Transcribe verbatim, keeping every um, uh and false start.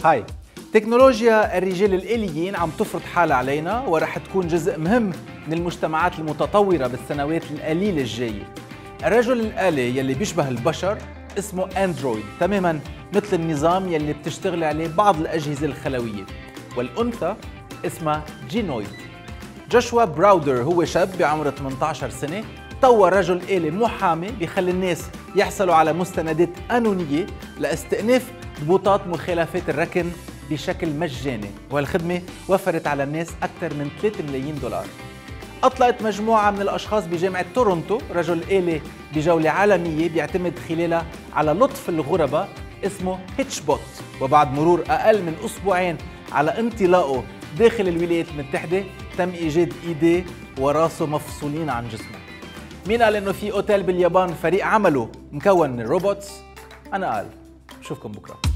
هاي تكنولوجيا الرجال الآليين عم تفرض حالها علينا ورح تكون جزء مهم من المجتمعات المتطورة بالسنوات القليلة الجاية. الرجل الآلي يلي بيشبه البشر اسمه أندرويد تماما مثل النظام يلي بتشتغل عليه بعض الأجهزة الخلوية، والأنثى اسمها جينويد. جوشوا براودر هو شاب بعمر ثمانية عشر سنة طور رجل آلي محامي بيخلي الناس يحصلوا على مستندات قانونية لاستئناف ضبوطات مخالفات الركن بشكل مجاني، وهالخدمة وفرت على الناس أكثر من ثلاثة ملايين دولار. أطلقت مجموعة من الأشخاص بجامعة تورونتو رجل آلي بجولة عالمية بيعتمد خلالها على لطف الغرباء اسمه هيتشبوت، وبعد مرور أقل من أسبوعين على انطلاقه داخل الولايات المتحدة تم إيجاد إيديه وراسه مفصولين عن جسمه. مين قال إنه في أوتيل باليابان فريق عمله مكون من الروبوتس؟ أنا قال. بشوفكم بكرة.